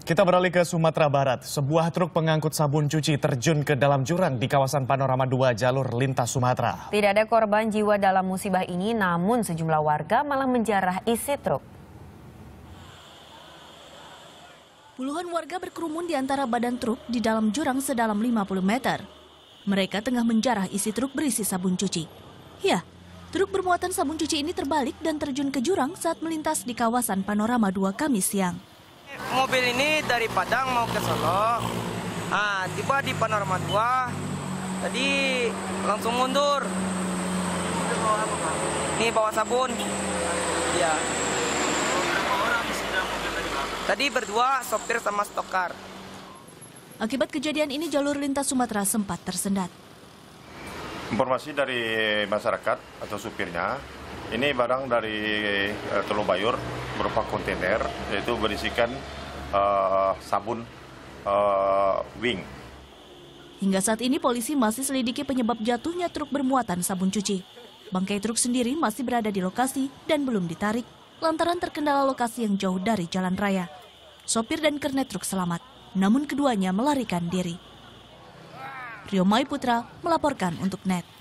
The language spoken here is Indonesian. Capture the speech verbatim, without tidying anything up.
Kita beralih ke Sumatera Barat. Sebuah truk pengangkut sabun cuci terjun ke dalam jurang di kawasan Panorama dua jalur lintas Sumatera. Tidak ada korban jiwa dalam musibah ini, namun sejumlah warga malah menjarah isi truk. Puluhan warga berkerumun di antara badan truk di dalam jurang sedalam lima puluh meter. Mereka tengah menjarah isi truk berisi sabun cuci. Ya, truk bermuatan sabun cuci ini terbalik dan terjun ke jurang saat melintas di kawasan Panorama dua Kamis siang. Mobil ini dari Padang mau ke Solo, ah, tiba di Panorama dua, tadi langsung mundur. Ini bawa sabun, ya. Tadi berdua, sopir sama stokar. Akibat kejadian ini jalur lintas Sumatera sempat tersendat. Informasi dari masyarakat atau supirnya, ini barang dari uh, Teluk Bayur berupa kontainer, yaitu berisikan uh, sabun uh, wing. Hingga saat ini polisi masih selidiki penyebab jatuhnya truk bermuatan sabun cuci. Bangkai truk sendiri masih berada di lokasi dan belum ditarik lantaran terkendala lokasi yang jauh dari jalan raya. Sopir dan kernet truk selamat, namun keduanya melarikan diri. Rio Mai Putra melaporkan untuk N E T.